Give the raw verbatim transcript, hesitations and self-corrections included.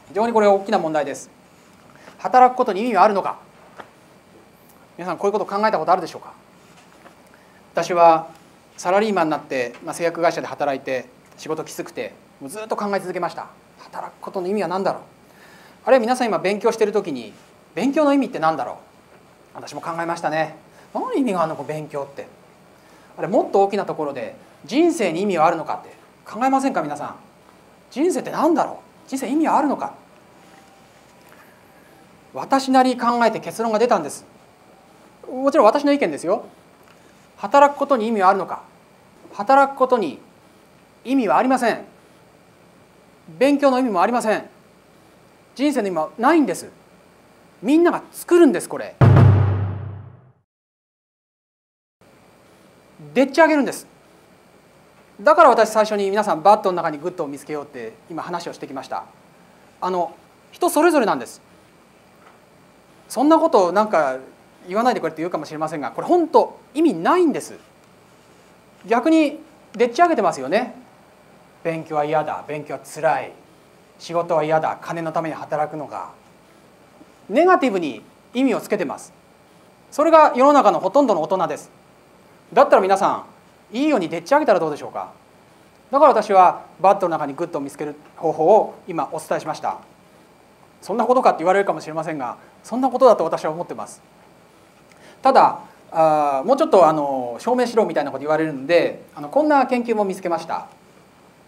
非常にこれは大きな問題です。働くことに意味はあるのか。皆さんこういうことを考えたことあるでしょうか。私はサラリーマンになって、まあ、製薬会社で働いて仕事きつくてもうずっと考え続けました。働くことの意味は何だろう。あるいは皆さん今勉強している時に勉強の意味って何だろう。私も考えましたね。何の意味があるのか勉強って。あれもっと大きなところで人生に意味はあるのかって考えませんか皆さん。人生って何だろう。人生意味はあるのか。私なりに考えて結論が出たんです。もちろん私の意見ですよ。働くことに意味はあるのか。働くことに意味はありません。勉強の意味もありません。人生の意味はないんです。みんなが作るんです。これでっち上げるんです。だから私最初に皆さんバットの中にグッドを見つけようって今話をしてきました。あの人それぞれなんです。そんなことをなんか言わないでくれって言うかもしれませんが、これ本当意味ないんです。逆にでっち上げてますよね。勉強は嫌だ、勉強はつらい、仕事は嫌だ、金のために働くのが、ネガティブに意味をつけてます。それが世の中のほとんどの大人です。だったら皆さんいいようにでっち上げたらどうでしょうか。だから私はバットの中にグッドを見つける方法を今お伝えしました。そんなことかって言われるかもしれませんが、そんなことだと私は思ってます。ただあもうちょっとあの証明しろみたいなこと言われるんで、あのこんな研究も見つけました。